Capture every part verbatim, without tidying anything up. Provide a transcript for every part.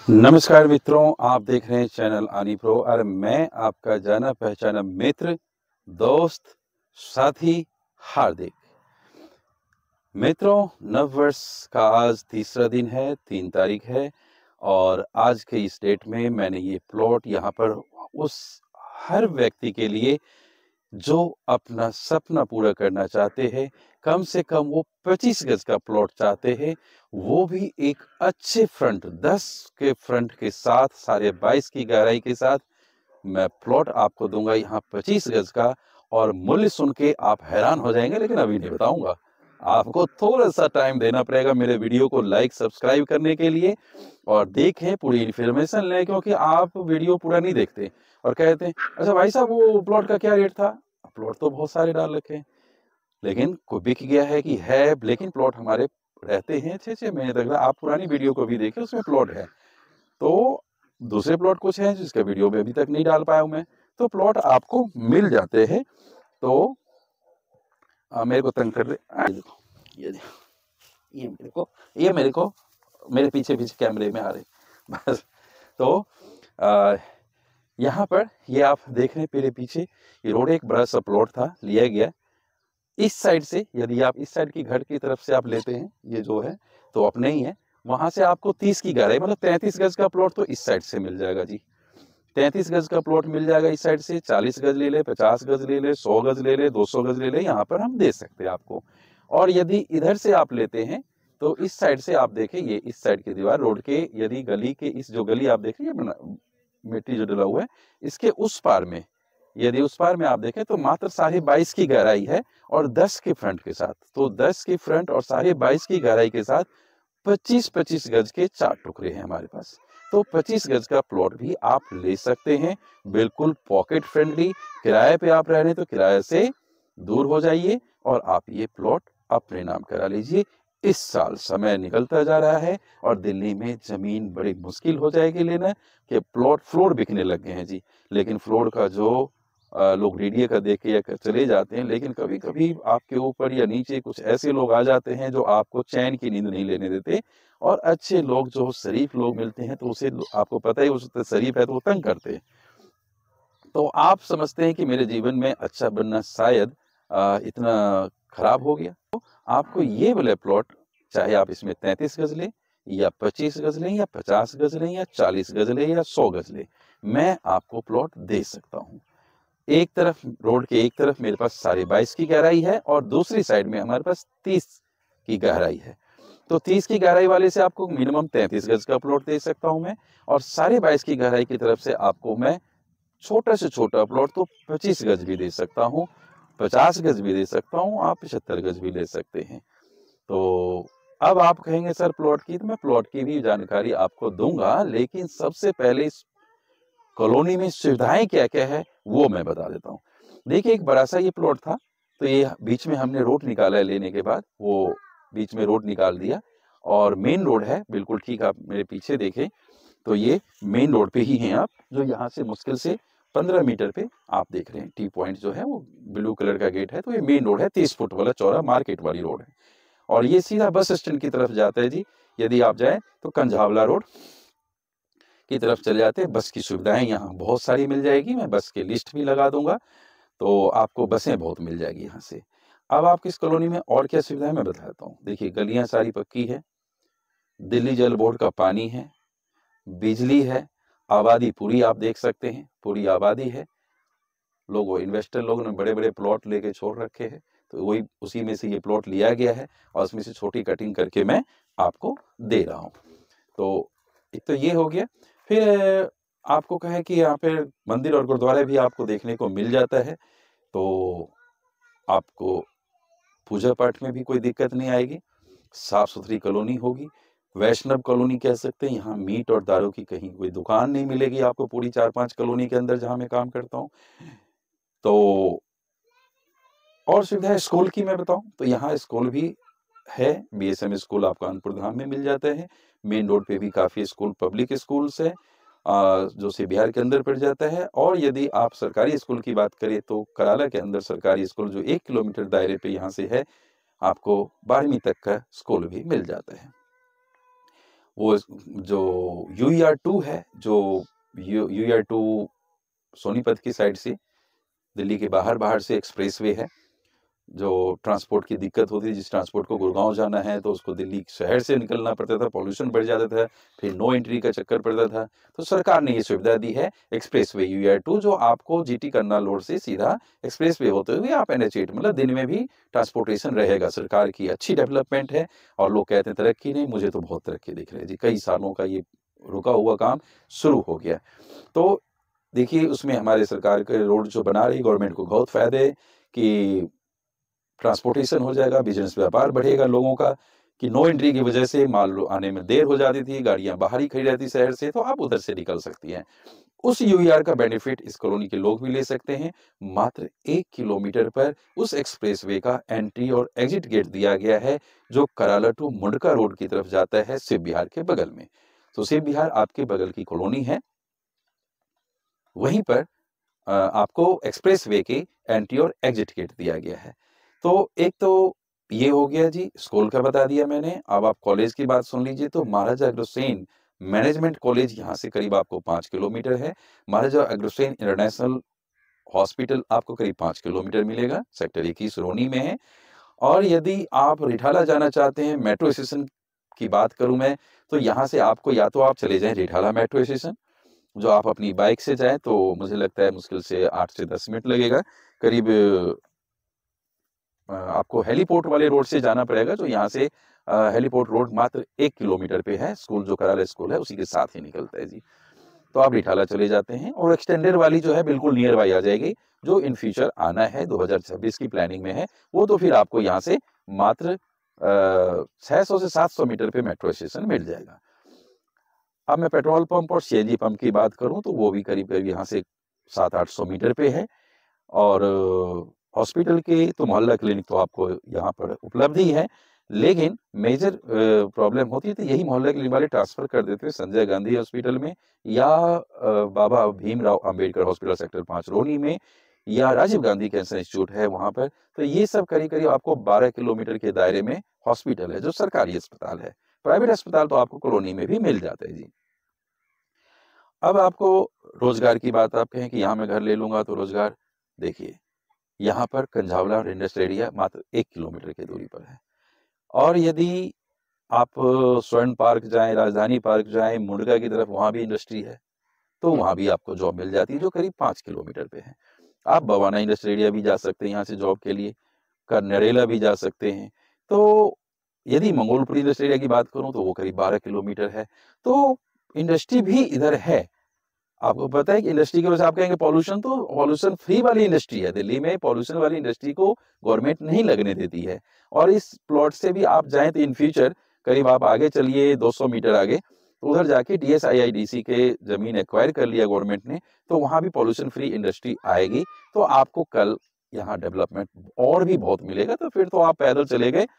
नमस्कार मित्रों, आप देख रहे हैं चैनल आनी प्रो और मैं आपका जाना पहचाना मित्र, दोस्त, साथी हार्दिक। मित्रों, नव वर्ष का आज तीसरा दिन है, तीन तारीख है और आज के इस डेट में मैंने ये प्लॉट यहाँ पर उस हर व्यक्ति के लिए जो अपना सपना पूरा करना चाहते हैं, कम से कम वो पच्चीस गज का प्लॉट चाहते हैं, वो भी एक अच्छे फ्रंट दस के फ्रंट के साथ, साढ़े बाईस की गहराई के साथ मैं प्लॉट आपको दूंगा यहाँ पच्चीस गज का। और मूल्य सुन के आप हैरान हो जाएंगे, लेकिन अभी नहीं बताऊंगा। आपको थोड़ा सा टाइम देना पड़ेगा मेरे वीडियो को लाइक सब्सक्राइब करने के लिए और देखें, पूरी इन्फॉर्मेशन लें, क्योंकि आप वीडियो पूरा नहीं देखते और कहते हैं अच्छा भाई साहब वो प्लॉट का क्या रेट था। प्लॉट तो बहुत सारे डाल रखे हैं, लेकिन कोई बिक गया है कि है, लेकिन प्लॉट हमारे रहते हैं छह छह महीने तक। आप पुरानी वीडियो को भी देखें, उसमें प्लॉट है। तो दूसरे प्लॉट कुछ हैं जिसका वीडियो में अभी तक नहीं डाल पाया हूं मैं, तो प्लॉट आपको मिल जाते हैं। तो आ, मेरे को तंग कर रहे, आ, देखो ये देखो ये मेरे को ये मेरे को मेरे पीछे पीछे कैमरे में आ रहे बस। तो आ, यहाँ पर ये आप देख रहे हैं मेरे पीछे ये रोड, एक बड़ा सा प्लॉट था, लिया गया इस साइड से। यदि आप इस साइड की घर की तरफ से आप लेते हैं, ये जो है तो अपने ही है, वहां से आपको तीस की गहराई मतलब तैंतीस गज का प्लॉट तो इस साइड से मिल जाएगा जी। तैंतीस गज का प्लॉट मिल जाएगा इस साइड से। चालीस गज ले ले, पचास गज ले ले, सौ गज ले ले, दो सौ गज ले ले, यहाँ पर हम दे सकते हैं आपको। और यदि इधर से आप लेते हैं तो इस साइड से आप देखें, ये इस साइड की दीवार रोड के, यदि गली के इस जो गली आप देख रहे हैं मिट्टी जो डला हुआ है, इसके उस पार में, यदि उस पार में आप देखें तो मात्र साढ़े बाईस की गहराई है और दस के फ्रंट के साथ। तो दस के फ्रंट और साढ़े बाईस की गहराई के साथ पच्चीस पच्चीस गज के चार टुकड़े हैं हमारे पास। तो पच्चीस गज का प्लॉट भी आप ले सकते हैं, बिल्कुल पॉकेट फ्रेंडली। किराए पे आप रह रहे हैं तो किराए से दूर हो जाइए और आप ये प्लॉट अपने नाम करा लीजिए। इस साल समय निकलता जा रहा है और दिल्ली में जमीन बड़ी मुश्किल हो जाएगी लेना, कि प्लॉट फ्लोर बिकने लग गए हैं जी। लेकिन फ्लोर का जो लोग वीडियो का देख के या चले जाते हैं, लेकिन कभी कभी आपके ऊपर या नीचे कुछ ऐसे लोग आ जाते हैं जो आपको चैन की नींद नहीं लेने देते। और अच्छे लोग जो शरीफ लोग मिलते हैं तो उसे, आपको पता ही उस शरीफ है तो वो तंग करते हैं। तो आप समझते हैं कि मेरे जीवन में अच्छा बनना शायद आ, इतना खराब हो गया। तो आपको ये वाले प्लॉट, चाहे आप इसमें तैंतीस गज लें या पच्चीस गज लें या पचास गज लें या चालीस गज लें या सौ गज लें, मैं आपको प्लॉट दे सकता हूँ। एक तरफ रोड के एक तरफ मेरे पास साढ़े बाईस की गहराई है और दूसरी साइड में हमारे पास तीस की गहराई है। तो तीस की गहराई वाले से आपको मिनिमम तैंतीस गज का प्लॉट दे सकता हूं मैं, और साढ़े बाईस की गहराई की तरफ से आपको मैं छोटा से छोटा प्लॉट तो पच्चीस गज भी दे सकता हूं, पचास गज भी दे सकता हूं, आप पचहत्तर गज भी ले सकते हैं। तो अब आप कहेंगे सर प्लॉट की, तो मैं प्लॉट की भी जानकारी आपको दूंगा, लेकिन सबसे पहले इस कॉलोनी में सुविधाएं क्या क्या है वो मैं बता देता हूँ। देखिए, एक बड़ा सा ये प्लॉट था, तो ये बीच में हमने रोड निकाला है, लेने के बाद वो बीच में रोड निकाल दिया और मेन रोड है बिल्कुल ठीक। आप मेरे पीछे देखें तो ये मेन रोड पे ही हैं आप, जो यहाँ से मुश्किल से पंद्रह मीटर पे आप देख रहे हैं। टी पॉइंट जो है वो ब्लू कलर का गेट है, तो ये मेन रोड है, तीस फुट वाला चौड़ा मार्केट वाली रोड है और ये सीधा बस स्टैंड की तरफ जाता है जी। यदि आप जाए तो कंझावला रोड की तरफ चले जाते हैं। बस की सुविधाएं यहाँ बहुत सारी मिल जाएगी, मैं बस की लिस्ट भी लगा दूंगा, तो आपको बसें बहुत मिल जाएगी यहाँ से। अब आपकी इस कॉलोनी में और क्या सुविधा है मैं बताता हूँ। देखिए, गलियां सारी पक्की है, दिल्ली जल बोर्ड का पानी है, बिजली है, आबादी पूरी आप देख सकते हैं, पूरी आबादी है। लोगों इन्वेस्टर लोगों ने बड़े बड़े प्लॉट लेके छोड़ रखे हैं, तो वही उसी में से ये प्लॉट लिया गया है और उसमें से छोटी कटिंग करके मैं आपको दे रहा हूँ। तो एक तो ये हो गया। फिर आपको कहें कि यहाँ पे मंदिर और गुरुद्वारे भी आपको देखने को मिल जाता है, तो आपको पूजा पाठ में भी कोई दिक्कत नहीं आएगी। साफ सुथरी कॉलोनी होगी, वैष्णव कॉलोनी कह सकते हैं। यहाँ मीट और दारू की कहीं कोई दुकान नहीं मिलेगी आपको, पूरी चार पांच कॉलोनी के अंदर जहाँ मैं काम करता हूँ। तो और सुविधा है स्कूल की मैं बताऊं तो यहाँ स्कूल भी है, बीएसएम स्कूल आपको कानपुर धाम में मिल जाता है। मेन रोड पे भी काफी स्कूल, पब्लिक स्कूल्स है जो से बिहार के अंदर पड़ जाता है। और यदि आप सरकारी स्कूल की बात करें तो कराला के अंदर सरकारी स्कूल जो एक किलोमीटर दायरे पे यहाँ से है, आपको बारहवीं तक का स्कूल भी मिल जाता है। वो जो यू ई आर टू है, जो U E R two Sonipat की साइड से, दिल्ली के बाहर बाहर से एक्सप्रेसवे है, जो ट्रांसपोर्ट की दिक्कत होती है। जिस ट्रांसपोर्ट को गुड़गांव जाना है तो उसको दिल्ली शहर से निकलना पड़ता था, पॉल्यूशन बढ़ जाता था, फिर नो एंट्री का चक्कर पड़ता था। तो सरकार ने ये सुविधा दी है expressway U E R two, जो आपको जीटी करनाल रोड से सीधा एक्सप्रेसवे होते हुए आप एन एच एट, मतलब दिन में भी ट्रांसपोर्टेशन रहेगा। सरकार की अच्छी डेवलपमेंट है और लोग कहते हैं तरक्की नहीं, मुझे तो बहुत तरक्की दिख रही है जी। कई सालों का ये रुका हुआ काम शुरू हो गया। तो देखिए, उसमें हमारे सरकार के रोड जो बना रही गवर्नमेंट को बहुत फायदे है कि ट्रांसपोर्टेशन हो जाएगा, बिजनेस व्यापार बढ़ेगा लोगों का, कि नो एंट्री की वजह से माल आने में देर हो जाती थी, गाड़ियां बाहर ही खड़ी रहती शहर से, तो आप उधर से निकल सकती हैं। उस यू ई आर का बेनिफिट इस कॉलोनी के लोग भी ले सकते हैं। मात्र एक किलोमीटर पर उस एक्सप्रेसवे का एंट्री और एग्जिट गेट दिया गया है, जो कराला टू मुंडका रोड की तरफ जाता है, शिव विहार के बगल में। तो शिव विहार आपके बगल की कॉलोनी है, वहीं पर अ, आपको एक्सप्रेसवे के एंट्री और एग्जिट गेट दिया गया है। तो एक तो ये हो गया जी, स्कूल का बता दिया मैंने। अब आप कॉलेज की बात सुन लीजिए, तो महाराजा अग्रसेन मैनेजमेंट कॉलेज यहाँ से करीब आपको पाँच किलोमीटर है। महाराजा अग्रसेन इंटरनेशनल हॉस्पिटल आपको करीब पाँच किलोमीटर मिलेगा, सेक्टर इक्कीस रोनी में है। और यदि आप रिठाला जाना चाहते हैं, मेट्रो स्टेशन की बात करूँ मैं, तो यहाँ से आपको या तो आप चले जाएँ रिठाला मेट्रो स्टेशन, जो आप अपनी बाइक से जाएँ तो मुझे लगता है मुश्किल से आठ से दस मिनट लगेगा। करीब अ, आपको हेलीपोर्ट वाले रोड से जाना पड़ेगा, जो यहाँ से अ, हेलीपोर्ट रोड मात्र एक किलोमीटर पे है। स्कूल जो कराला स्कूल है, उसी के साथ ही निकलता है जी। तो आप रिठाला चले जाते हैं और एक्सटेंडेड वाली जो है बिल्कुल नियर बाय आ जाएगी, जो इन फ्यूचर आना है, दो हज़ार छब्बीस की प्लानिंग में है। वो तो फिर आपको यहाँ से मात्र अ, छह सौ से सात सौ मीटर पे मेट्रो स्टेशन मिल जाएगा। अब मैं पेट्रोल पंप और सी एन जी पंप की बात करूँ, तो वो भी करीब-करीब यहाँ से सात आठ सौ मीटर पे है। और हॉस्पिटल के तो मोहल्ला क्लिनिक तो आपको यहाँ पर उपलब्ध ही है, लेकिन मेजर अ, प्रॉब्लम होती है तो यही मोहल्ला क्लिनिक वाले ट्रांसफ़र कर देते हैं संजय गांधी हॉस्पिटल में, या अ, बाबा भीमराव अंबेडकर हॉस्पिटल सेक्टर पाँच रोनी में, या राजीव गांधी कैंसर इंस्टीट्यूट है वहाँ पर। तो ये सब करीब-करीब आपको बारह किलोमीटर के दायरे में हॉस्पिटल है, जो सरकारी अस्पताल है। प्राइवेट अस्पताल तो आपको कॉलोनी में भी मिल जाते हैं जी। अब आपको रोजगार की बात, आप कहें कि यहाँ मैं घर ले लूंगा तो रोजगार, देखिए यहाँ पर कंझावला और इंडस्ट्रियल एरिया मात्र एक किलोमीटर की दूरी पर है। और यदि आप स्वर्ण पार्क जाएं, राजधानी पार्क जाएं, मुंडका की तरफ, वहां भी इंडस्ट्री है, तो वहां भी आपको जॉब मिल जाती है, जो करीब पाँच किलोमीटर पे है। आप बवाना इंडस्ट्रियल एरिया भी जा सकते हैं यहाँ से जॉब के लिए, कर नरेला भी जा सकते हैं। तो यदि मंगोलपुरी इंडस्ट्रियल एरिया की बात करूं तो वो करीब बारह किलोमीटर है। तो इंडस्ट्री भी इधर है। आपको पता है कि इंडस्ट्री की वजह से आप कहेंगे पॉल्यूशन, तो पॉल्यूशन फ्री वाली इंडस्ट्री है। दिल्ली में पॉल्यूशन वाली इंडस्ट्री को गवर्नमेंट नहीं लगने देती है। और इस प्लॉट से भी आप जाएं तो इन फ्यूचर करीब आप आगे चलिए दो सौ मीटर आगे, तो उधर जाके D S I I D C के जमीन एक्वायर कर लिया गवर्नमेंट ने, तो वहां भी पॉल्यूशन फ्री इंडस्ट्री आएगी। तो आपको कल यहाँ डेवलपमेंट और भी बहुत मिलेगा। तो फिर तो आप पैदल चले गए,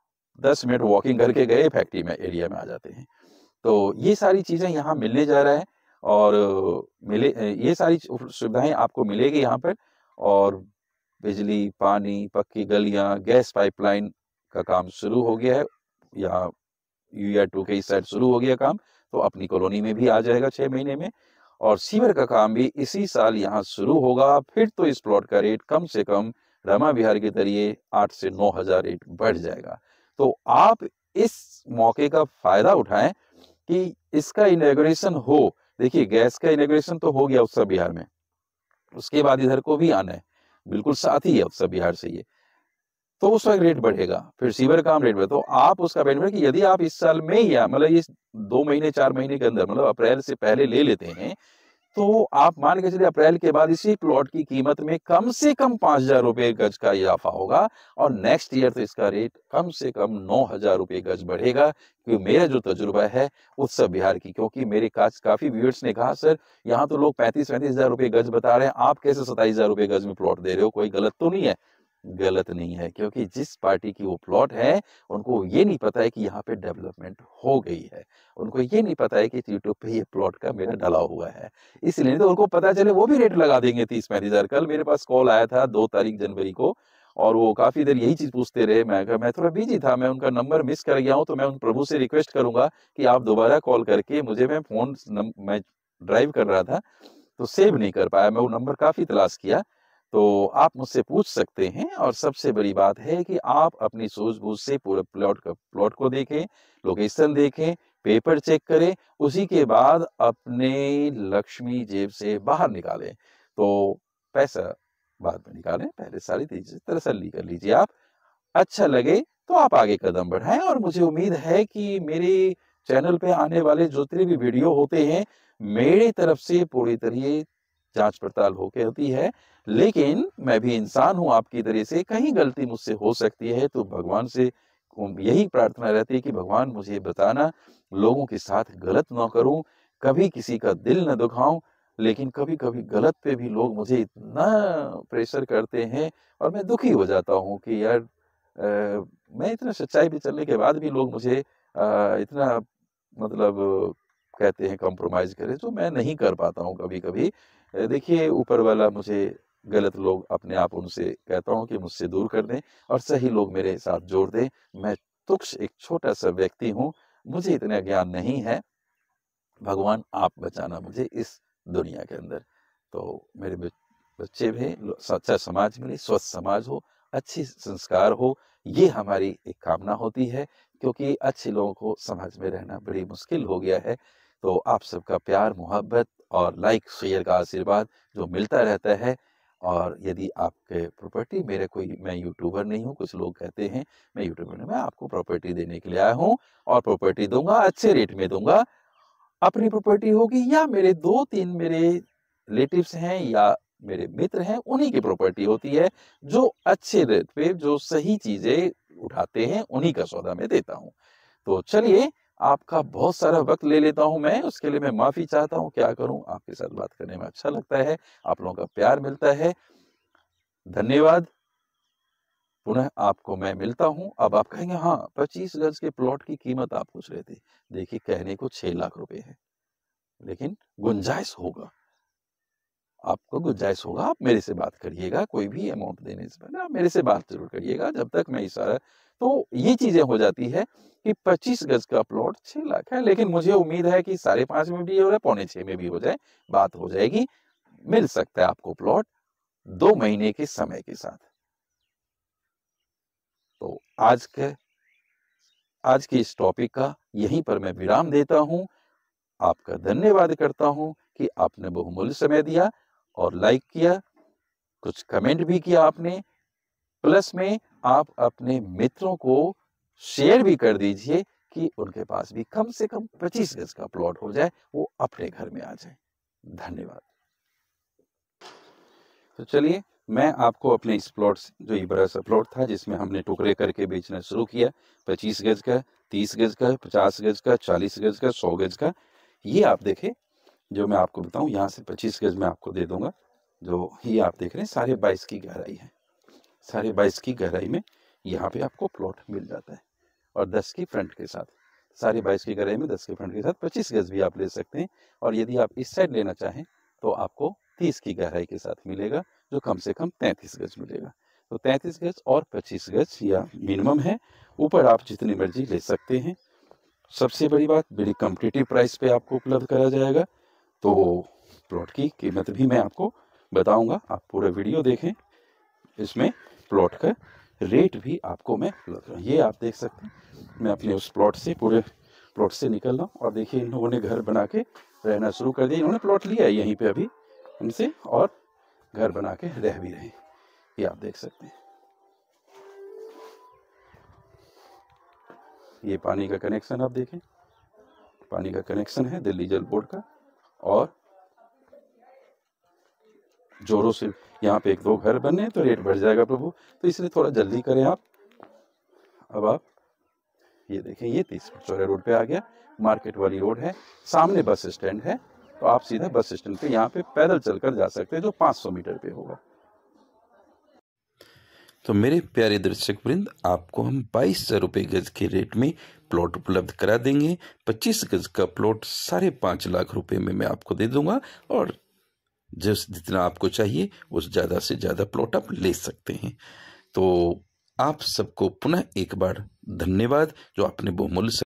दस मिनट वॉकिंग करके गए, फैक्ट्री में एरिया में आ जाते हैं। तो ये सारी चीजें यहाँ मिलने जा रहा है। और मिले ये सारी सुविधाएं आपको मिलेगी यहाँ पर। और बिजली, पानी, पक्की गलियां, गैस पाइपलाइन का काम शुरू हो गया है। यहाँ यू ई आर टू के इस साइड शुरू हो गया काम, तो अपनी कॉलोनी में भी आ जाएगा छह महीने में। और सीवर का काम भी इसी साल यहाँ शुरू होगा। फिर तो इस प्लॉट का रेट कम से कम रमा विहार के जरिए आठ से नौ हजार रेट बढ़ जाएगा। तो आप इस मौके का फायदा उठाएं कि इसका इनॉग्रेशन हो। देखिए, गैस का इनॉग्रेशन तो हो गया उत्सव विहार में, उसके बाद इधर को भी आना है, बिल्कुल साथ ही है उत्सव विहार से ये, तो उस वक्त रेट बढ़ेगा। फिर सीवर काम रेट बढ़े, तो आप उसका बेनिफिट कि यदि आप इस साल में या मतलब इस दो महीने चार महीने के अंदर, मतलब अप्रैल से पहले ले लेते हैं, तो आप मान के चलिए अप्रैल के बाद इसी प्लॉट की कीमत में कम से कम पांच हजार रुपए गज का इजाफा होगा। और नेक्स्ट ईयर तो इसका रेट कम से कम नौ हजार रुपए गज बढ़ेगा। क्योंकि मेरा जो तजुर्बा है उत्सव विहार की, क्योंकि मेरे काज काफी व्यूअर्स ने कहा सर यहाँ तो लोग पैंतीस पैंतीस हजार रुपए गज बता रहे हैं, आप कैसे सताईस हजार रुपए गज में प्लॉट दे रहे हो, कोई गलत तो नहीं है? गलत नहीं है, क्योंकि जिस पार्टी की वो प्लॉट है उनको ये नहीं पता है कि यहाँ पे डेवलपमेंट हो गई है। उनको ये नहीं पता है कि यूट्यूब पे ये प्लॉट का मेरा डला हुआ है। इसलिए तो उनको पता चले वो भी रेट लगा देंगे तीस पैंतीस हजार। कल मेरे पास कॉल आया था दो तारीख जनवरी को, और वो काफ़ी देर यही चीज़ पूछते रहे। मैं कहा मैं थोड़ा बिज़ी था, मैं उनका नंबर मिस कर गया हूँ, तो मैं उन प्रभु से रिक्वेस्ट करूँगा कि आप दोबारा कॉल करके मुझे मैं फ़ोन नम मैं ड्राइव कर रहा था, तो सेव नहीं कर पाया। मैं वो नंबर काफ़ी तलाश किया, तो आप मुझसे पूछ सकते हैं। और सबसे बड़ी बात है कि आप अपनी सूझबूझ से पूरे प्लॉट का प्लॉट को देखें, लोकेशन देखें, पेपर चेक करें, उसी के बाद अपने लक्ष्मी जेब से बाहर निकालें। तो पैसा बाद में निकालें, पहले सारी चीज़ें तसल्ली कर लीजिए आप। अच्छा लगे तो आप आगे कदम बढ़ाएँ। और मुझे उम्मीद है कि मेरे चैनल पे आने वाले जितने भी वीडियो होते हैं, मेरी तरफ से पूरी तरह जाँच-पड़ताल होके होती है। लेकिन मैं भी इंसान हूँ आपकी तरह से, कहीं गलती मुझसे हो सकती है, तो भगवान से उम, यही प्रार्थना रहती है कि भगवान मुझे बताना, लोगों के साथ गलत ना करूँ, कभी किसी का दिल ना दुखाऊँ। लेकिन कभी-कभी गलत पे भी लोग मुझे इतना प्रेशर करते हैं और मैं दुखी हो जाता हूँ कि यार अ, मैं इतना सच्चाई पे चलने के बाद भी लोग मुझे अ, इतना मतलब कहते हैं कॉम्प्रोमाइज़ करें, जो मैं नहीं कर पाता हूँ कभी-कभी। अ, देखिए ऊपर वाला मुझे गलत लोग अपने आप उनसे कहता हूँ कि मुझसे दूर कर दें और सही लोग मेरे साथ जोड़ दें। मैं तुच्छ एक छोटा-सा व्यक्ति हूँ, मुझे इतना ज्ञान नहीं है। भगवान आप बचाना मुझे इस दुनिया के अंदर। तो मेरे ब बच्चे भी लो सच्चा समाज मिले, स्वस्थ समाज हो, अच्छी संस्कार हो, ये हमारी एक कामना होती है, क्योंकि अच्छे लोगों को समाज में रहना बड़ी मुश्किल हो गया है। तो आप सबका प्यार, मोहब्बत और लाइक, शेयर का आशीर्वाद जो मिलता रहता है। और यदि आपके प्रॉपर्टी मेरे कोई मैं यूट्यूबर नहीं हूँ, कुछ लोग कहते हैं मैं यूट्यूबर नहीं, मैं आपको प्रॉपर्टी देने के लिए आया हूँ और प्रॉपर्टी दूँगा, अच्छे रेट में दूँगा। अपनी प्रॉपर्टी होगी या मेरे दो तीन मेरे रिलेटिव्स हैं या मेरे मित्र हैं, उन्हीं की प्रॉपर्टी होती है, जो अच्छे रेट पे जो सही चीज़ें उठाते हैं, उन्हीं का सौदा मैं देता हूँ। तो चलिए, आपका बहुत सारा वक़्त ले लेता हूँ मैं, उसके लिए मैं माफ़ी चाहता हूँ। क्या करूँ, आपके साथ बात करने में अच्छा लगता है, आप लोगों का प्यार मिलता है। धन्यवाद। पुनः आपको मैं मिलता हूँ। अब आप कहेंगे हाँ, पच्चीस गज़ के प्लॉट की कीमत आप पूछ रहे थे। देखिए, कहने को छह लाख रुपए है, लेकिन गुंजाइश होगा। आपको गुंजाइश होगा, आप मेरे से बात करिएगा, कोई भी अमाउंट देने से पहले आप मेरे से बात ज़रूर करिएगा, जब तक मैं इशारा। तो ये चीज़ें हो जाती है कि पच्चीस गज़ का प्लॉट छह लाख है, लेकिन मुझे उम्मीद है कि साढ़े पाँच में भी हो जाए, पौने छह में भी हो जाए, बात हो जाएगी। मिल सकता है आपको प्लॉट दो महीने के समय के साथ। तो आज के आज के इस टॉपिक का यहीं पर मैं विराम देता हूँ। आपका धन्यवाद करता हूँ कि आपने बहुमूल्य समय दिया और लाइक किया, कुछ कमेंट भी किया आपने। प्लस में आप अपने मित्रों को शेयर भी कर दीजिए कि उनके पास भी कम से कम पच्चीस गज का प्लॉट हो जाए, वो अपने घर में आ जाए। धन्यवाद। तो चलिए, मैं आपको अपने इस प्लॉट से, जो ये बड़ा सा प्लॉट था जिसमें हमने टुकड़े करके बेचना शुरू किया, पच्चीस गज का, तीस गज का, पचास गज का, चालीस गज का, सौ गज का, ये आप देखें। जो मैं आपको बताऊं, यहाँ से पच्चीस गज मैं आपको दे दूंगा। जो ये आप देख रहे हैं, साढ़े बाईस की गहराई है। साढ़े बाईस की गहराई में यहाँ पे आपको प्लॉट मिल जाता है, और दस की फ्रंट के साथ। साढ़े बाईस की गहराई में दस के फ्रंट के साथ पच्चीस गज भी आप ले सकते हैं। और यदि आप इस साइड लेना चाहें तो आपको तीस की गहराई के साथ मिलेगा, जो कम से कम तैंतीस गज मिलेगा। तो तैंतीस गज और पच्चीस गज या मिनिमम है, ऊपर आप जितनी मर्जी ले सकते हैं। सबसे बड़ी बात, बड़ी कम्पिटिटिव प्राइस पे आपको उपलब्ध करा जाएगा। तो प्लॉट की कीमत भी मैं आपको बताऊंगा, आप पूरा वीडियो देखें। इसमें प्लॉट का रेट भी आपको मैं उपलब्ध, ये आप देख सकते हैं। मैं अपने उस प्लॉट से पूरे प्लॉट से निकल रहा हूँ, और देखिए इन लोगों ने घर बना के रहना शुरू कर दिया। इन्होंने प्लॉट लिया है यहीं पे अभी उनसे, और घर बना के रह भी रहे, ये आप देख सकते हैं। ये पानी का कनेक्शन आप देखें, पानी का कनेक्शन है दिल्ली जल बोर्ड का, और जोरों से यहाँ पे एक दो घर बनने हैं तो रेट बढ़ जाएगा प्रभु, तो इसलिए थोड़ा जल्दी करें आप। अब आप ये देखें, ये तीस फुट चौड़े रोड पे आ गया, मार्केट वाली रोड है, सामने बस स्टैंड है। तो आप सीधा बस स्टैंड पे यहाँ पे पैदल चलकर जा सकते हैं, जो पाँच सौ मीटर पे होगा। तो मेरे प्यारे दर्शक वृंद, आपको हम बाईस हजार रुपये गज के रेट में प्लॉट उपलब्ध करा देंगे। पच्चीस गज का प्लॉट साढ़े पाँच लाख रुपए में मैं आपको दे दूंगा, और जिस जितना आपको चाहिए उस ज़्यादा से ज़्यादा प्लॉट आप ले सकते हैं। तो आप सबको पुनः एक बार धन्यवाद जो आपने बहुमूल्य